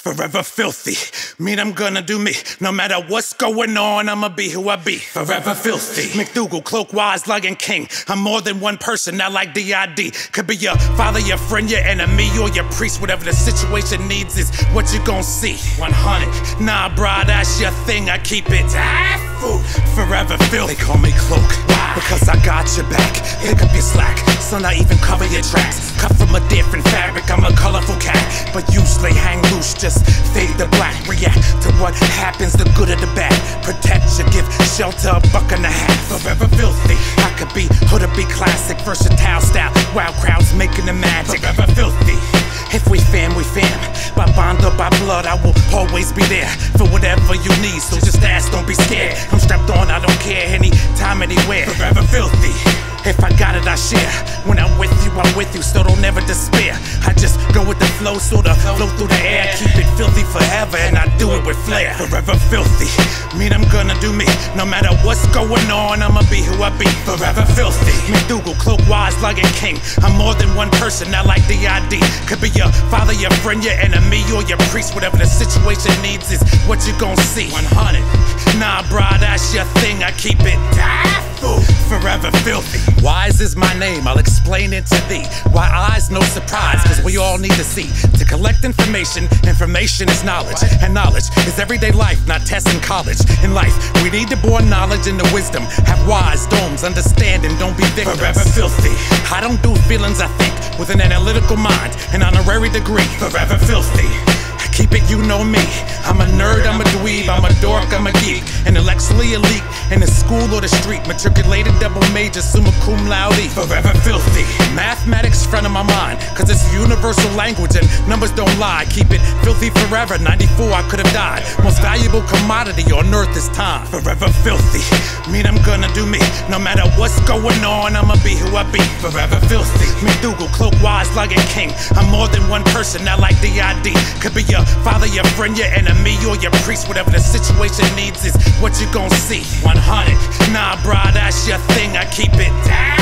Forever filthy, mean I'm gonna do me. No matter what's going on, I'ma be who I be. Forever filthy, McDougal, cloak-wise, Lion King. I'm more than one person, not like D.I.D. Could be your father, your friend, your enemy, or your priest. Whatever the situation needs is what you gon' see. 100, nah, brah, that's your thing. I keep it forever filthy. They call me Cloak, because I got your back. Pick up your slack, son, I even cover your tracks. Cut from a different fabric, I'm a colorful cat. But usually hang loose, just fade the black. React to what happens, the good or the bad. Protect you, give shelter, $1.50. Forever filthy, I could be hood or be classic. Versatile style, wild crowds making the magic. Forever filthy, if we fam, we fam. By bond or by blood, I will always be there for whatever you need. So just ask, don't be scared. I'm strapped on, I don't care, anytime, anywhere. Forever filthy, if I got it, I share. When I'm with you, so don't never despair. I just go with the flow, sorta flow through the air. Keep it filthy forever, and I do it with flair. Forever filthy, mean I'm gonna do me. No matter what's going on, I'ma be who I be. Forever filthy, McDougal, cloak-wise, Lion King. I'm more than one person, not like D.I.D. Could be your father, your friend, your enemy, or your priest. Whatever the situation needs is what you gon' see. 100, nah, brah, that's your thing. I keep it forever filthy. Wise is my name, I'll explain it to thee. Why eyes, no surprise, cause we all need to see. To collect information, information is knowledge. And knowledge is everyday life, not tests in college. In life, we need to bore knowledge into wisdom. Have wise domes, understanding, don't be victims. Forever filthy, I don't do feelings, I think with an analytical mind, an honorary degree. Forever filthy, keep it, you know me. I'm a nerd, I'm a dweeb, I'm a dork, I'm a geek. Intellectually elite, in the school or the street. Matriculated double major, summa cum laude. Forever filthy, mathematics front of my mind, cause it's a universal language and numbers don't lie. Keep it filthy forever, 94 I could've died. Most valuable commodity on earth is time. Forever filthy, mean I'm gonna do me. No matter what's going on, I'ma be who I be. Forever filthy, McDougal, cloak-wise, Lion King. I'm more than one person, not like D.I.D. Could be your father, your friend, your enemy, or your priest. Whatever the situation needs is what you gon' see. 100, nah, brah, that's your thing. I keep it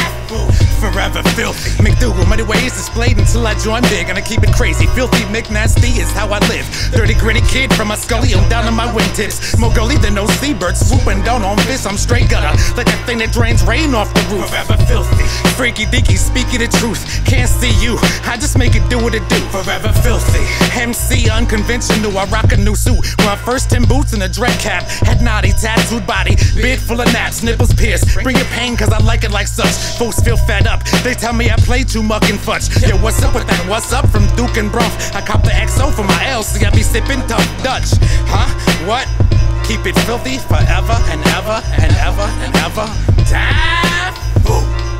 forever filthy. McDougal, many ways displayed until I join big, and I keep it crazy. Filthy McNasty is how I live. Dirty, gritty kid from my scully on down to my wingtips. More gully than no seabirds swooping down on fish. I'm straight gutter, like that thing that drains rain off the roof. Forever filthy, freaky deaky, speaking the truth. Can't see you, I just make it do what it do. Forever filthy, MC unconventional. I rock a new suit. My first 10 boots and a dread cap. Had naughty, tattooed body, beard full of naps, nipples pierced. Bring your pain, cause I like it like such. Folks feel fed up, they tell me I play too muck and fudge. Yo, what's up with that? What's up from Duke and Bruff? I cop the XO for my LC, I be sipping tough Dutch. Huh? What? Keep it filthy forever and ever and ever and ever. Time.